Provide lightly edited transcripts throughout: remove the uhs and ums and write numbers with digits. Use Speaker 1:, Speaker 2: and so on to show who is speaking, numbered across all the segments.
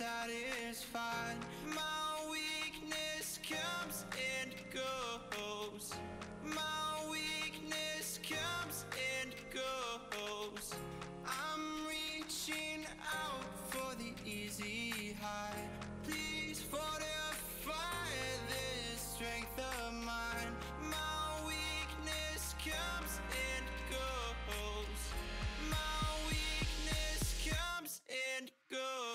Speaker 1: satisfied. My weakness comes and goes. My weakness comes and goes. I'm reaching out for the easy high. Please fortify this strength of mine. My weakness comes and goes. My weakness comes and goes.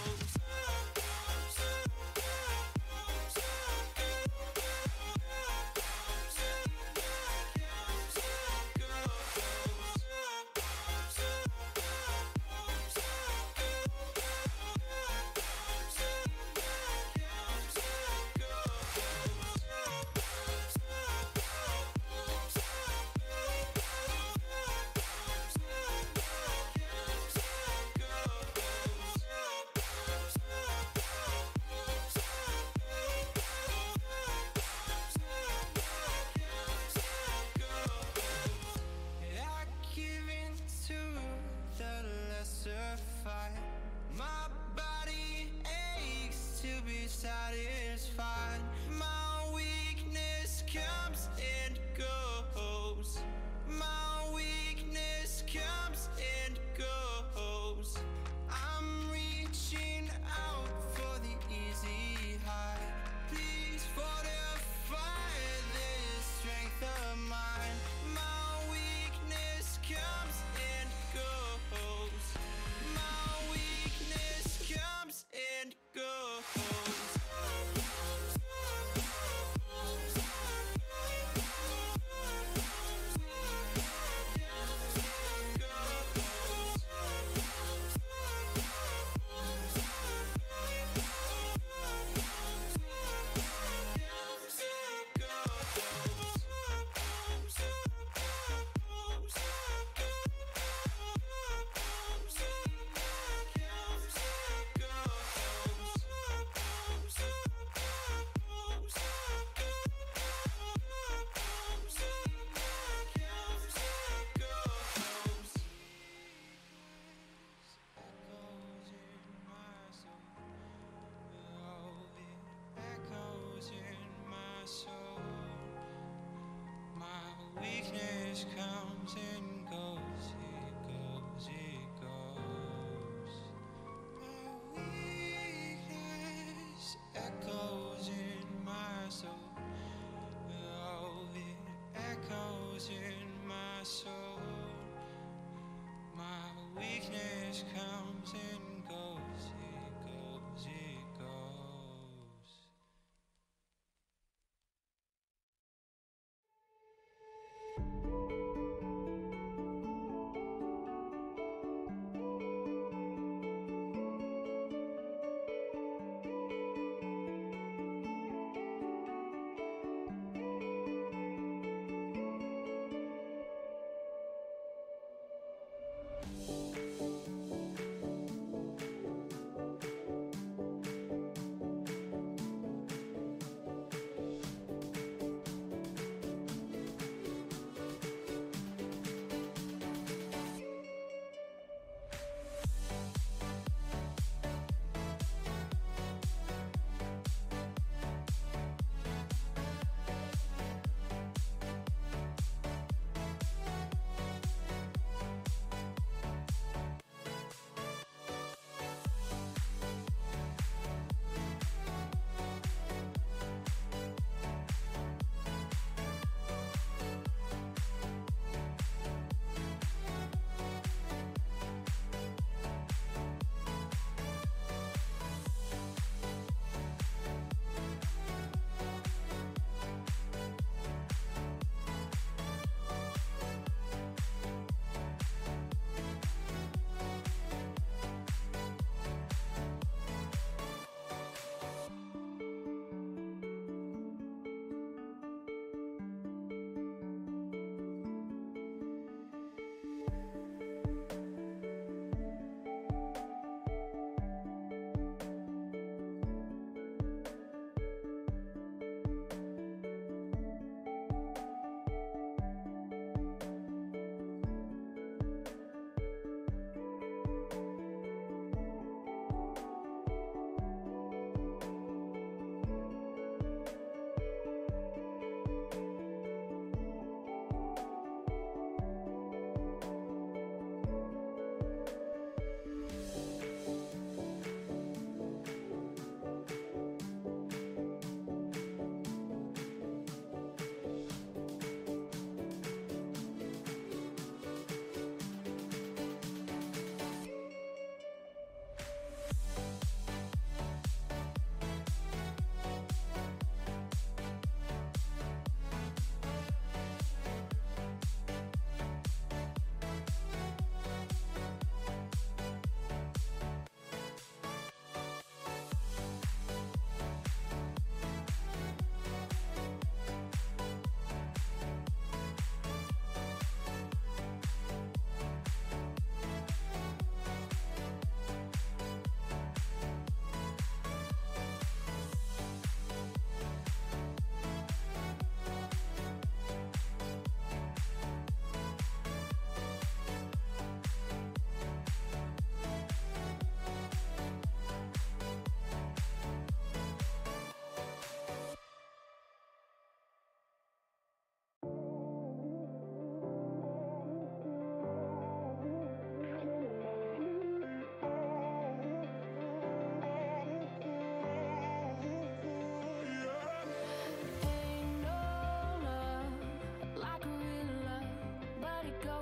Speaker 1: My body aches to be satisfied. My weakness comes and goes. My weakness comes and goes. I'm reaching out for the easy high. Please fortify this strength of mine. My weakness comes and goes. My weakness comes and goes. Weakness comes and goes, it goes, it goes. My weakness echoes in my soul. Oh, it echoes in my soul. My weakness comes and goes, it goes, it goes.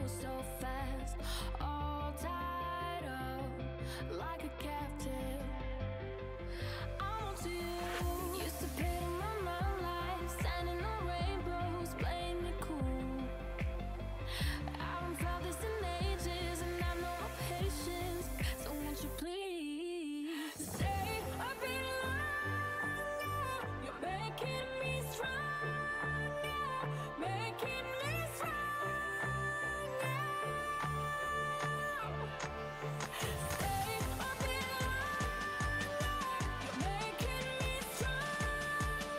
Speaker 2: so fast, all tied up like a captive. I'm on to you. Used to pay my mind like standing on rainbows, playing it cool. I haven't felt this in ages, and I know my patience. So won't you please stay a bit longer? You're making me stronger, making me stronger. Stay a bit longer. You're making me stronger,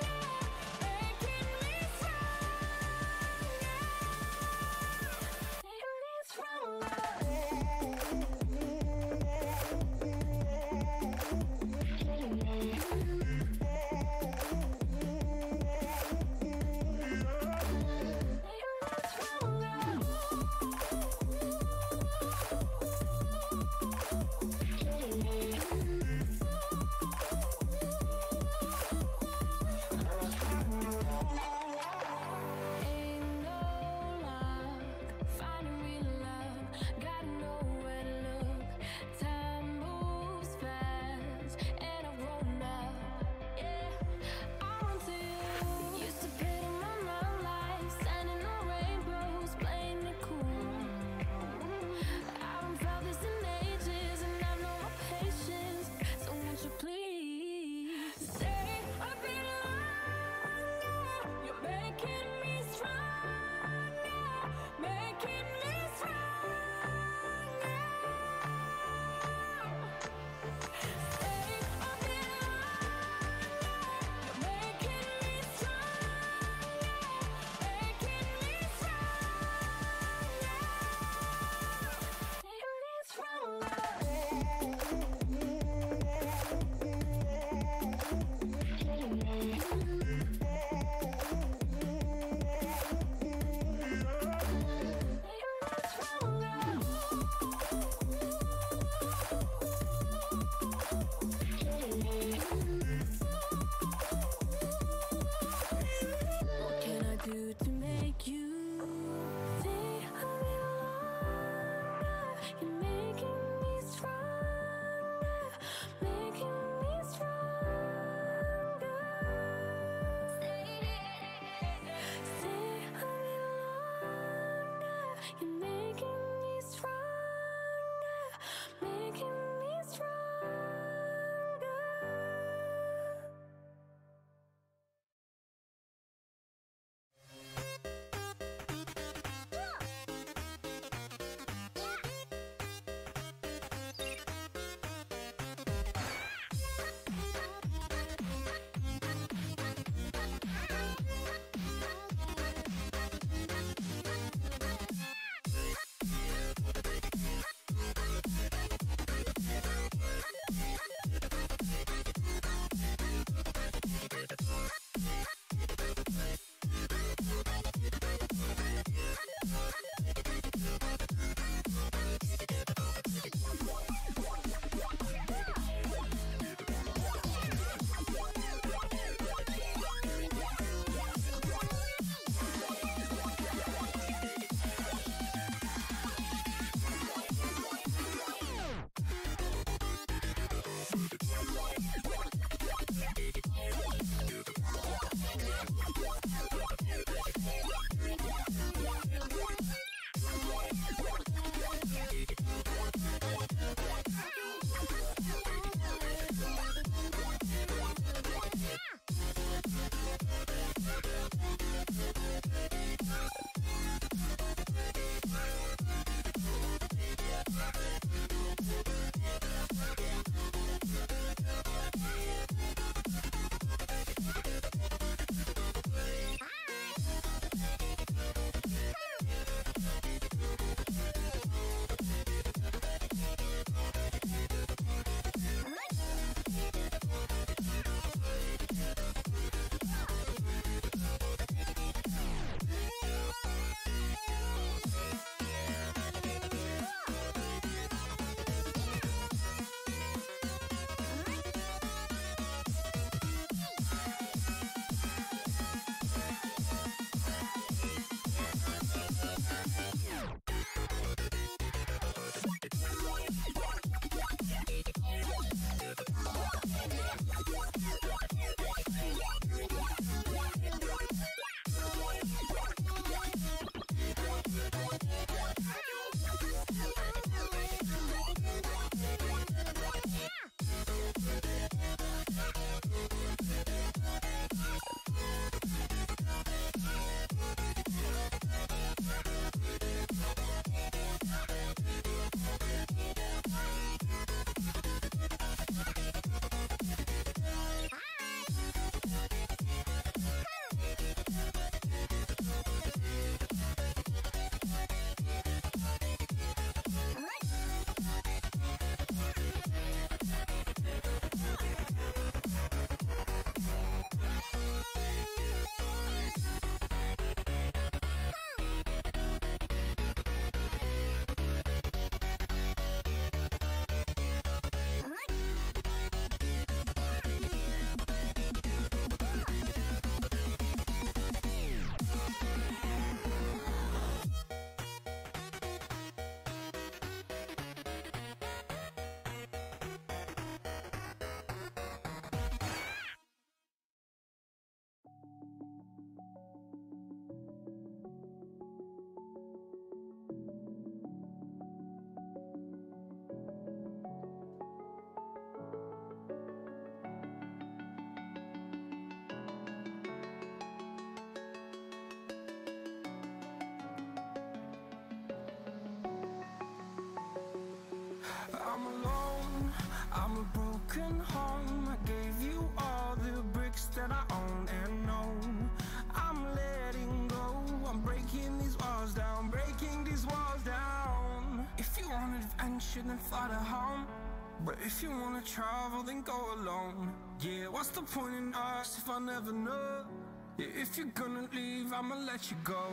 Speaker 3: I'm alone, I'm a broken home. I gave you all the bricks that I own and know. I'm letting go, I'm breaking these walls down, breaking these walls down. If you want adventure, then fly to home. But if you wanna travel, then go alone. Yeah, what's the point in us if I never know? Yeah, if you're gonna leave, I'ma let you go.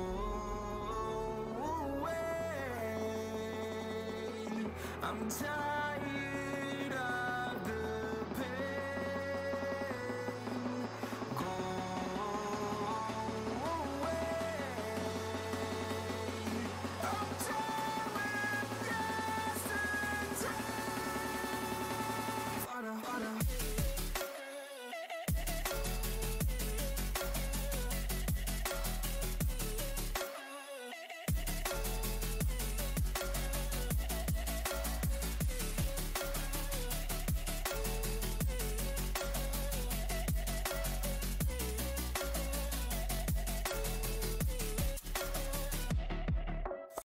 Speaker 3: I'm tired.